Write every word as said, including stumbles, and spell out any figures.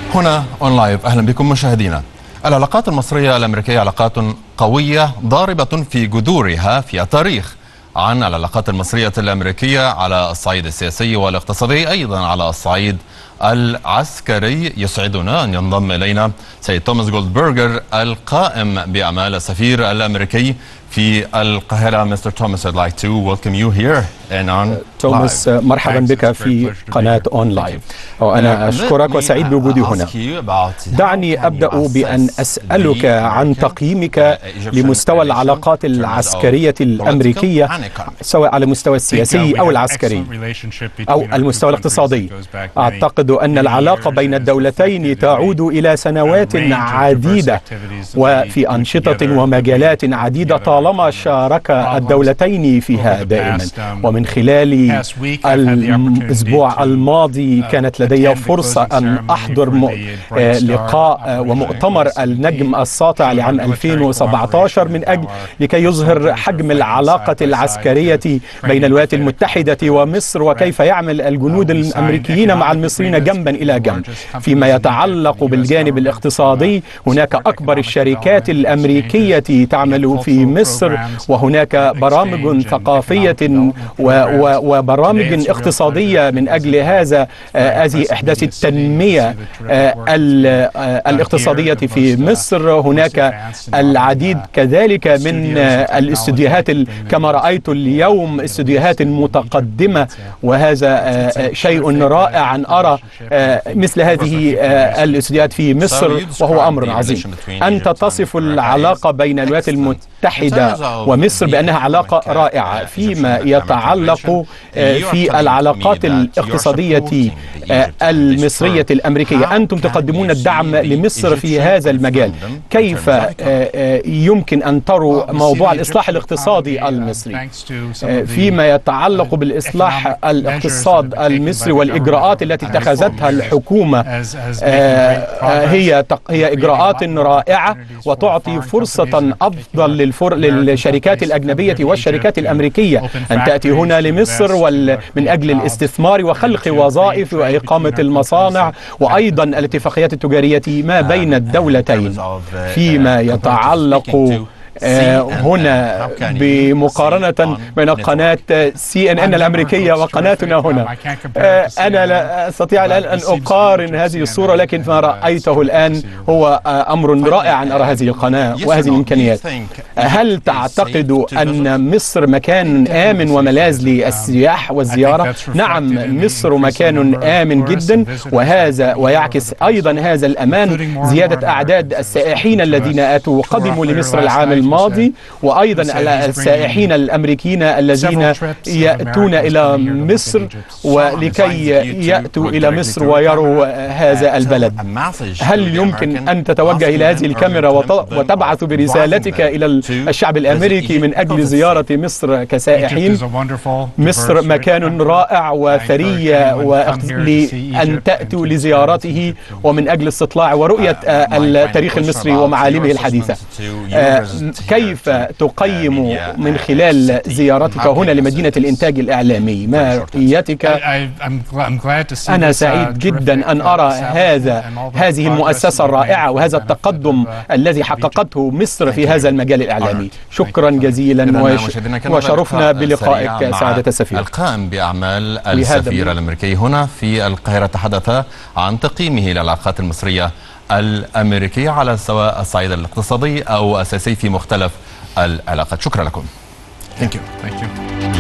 هنا اون لايف. اهلا بكم مشاهدينا. العلاقات المصرية الامريكية علاقات قوية ضاربة في جذورها في التاريخ. عن العلاقات المصرية الامريكية على الصعيد السياسي والاقتصادي، ايضا على الصعيد العسكري، يسعدنا ان ينضم الينا سيد توماس جولدبرغر القائم باعمال السفير الامريكي في القاهرة. مستر توماس, I'd like to welcome you here and on توماس, مرحبا بك في قناة أون لايف. وأنا أشكرك وسعيد بوجودي هنا. دعني أبدأ بأن أسألك عن تقييمك لمستوى العلاقات العسكرية الأمريكية، سواء على المستوى السياسي أو العسكري أو المستوى الاقتصادي. أعتقد أن العلاقة بين الدولتين تعود إلى سنوات عديدة وفي أنشطة ومجالات عديدة طالما شارك الدولتين فيها دائما. ومن خلال الأسبوع الماضي كانت لدي فرصة أن أحضر لقاء ومؤتمر النجم الساطع لعام ألفين وسبعة عشر من أجل لكي يظهر حجم العلاقة العسكرية بين الولايات المتحدة ومصر، وكيف يعمل الجنود الأمريكيين مع المصريين جنبا إلى جنب. فيما يتعلق بالجانب الاقتصادي، هناك أكبر الشركات الأمريكية تعمل في مصر، وهناك برامج ثقافية وبرامج اقتصادية من أجل هذا هذه إحداث التنمية الاقتصادية في مصر. هناك العديد كذلك من الاستديوهات كما رأيت اليوم، استديوهات متقدمة، وهذا شيء رائع أن أرى مثل هذه الاستديوهات في مصر، وهو أمر عظيم. أنت تصف العلاقة بين الولايات المتحدة ومصر بأنها علاقة رائعة. فيما يتعلق في العلاقات الاقتصادية المصرية الأمريكية، أنتم تقدمون الدعم لمصر في هذا المجال. كيف يمكن أن تروا موضوع الإصلاح الاقتصادي المصري؟ فيما يتعلق بالإصلاح الاقتصاد المصري والإجراءات التي اتخذتها الحكومة، هي هي إجراءات رائعة وتعطي فرصة أفضل للفر... للشركات الأجنبية والشركات الأمريكية أن تأتي هنا لمصر وال... من أجل الاستثمار وخلق وظائف وإقامة المصانع، وأيضا الاتفاقيات التجارية ما بين الدولتين. فيما يتعلق هنا بمقارنة بين قناة سي ان ان الأمريكية وقناتنا هنا، أنا لا أستطيع الآن أن أقارن هذه الصورة، لكن ما رأيته الآن هو أمر رائع أن أرى هذه القناة وهذه الإمكانيات. هل تعتقد أن مصر مكان آمن وملاذ للسياح والزيارة؟ نعم، مصر مكان آمن جدا، وهذا ويعكس أيضا هذا الأمان زيادة أعداد السائحين الذين أتوا قدموا لمصر العام الماضي، وأيضا السائحين الأمريكيين الذين يأتون إلى مصر ولكي يأتوا إلى مصر ويروا هذا البلد. هل يمكن أن تتوجه إلى هذه الكاميرا وتبعث برسالتك إلى الشعب الأمريكي من أجل زيارة مصر كسائحين؟ مصر مكان رائع وثري لأن تأتوا لزيارته ومن أجل استطلاع ورؤية التاريخ المصري ومعالمه الحديثة. كيف تقيم من خلال زيارتك هنا لمدينة الإنتاج الإعلامي ما رؤيتك؟ أنا سعيد جدا أن أرى هذا هذه المؤسسة الرائعة وهذا التقدم الذي حققته مصر في هذا المجال الإعلامي. شكرا جزيلا وشرفنا بلقائك سعادة السفير. القائم بأعمال السفير الأمريكي هنا في القاهرة تحدث عن تقييمه للعلاقات المصرية الأمريكية على سواء الصعيد الاقتصادي أو السياسي في مختلف العلاقات. شكرا لكم. Thank you. Thank you.